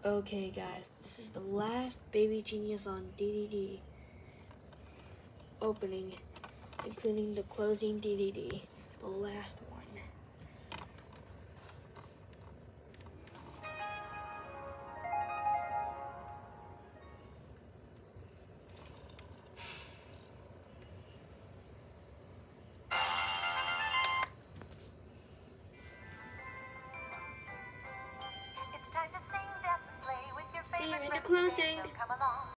Okay guys, this is the last Baby Genius on DVD opening, including the closing DVD, the last one. It's time to sing, dance, and play with your See you favorite in the friends today, closing. so come along.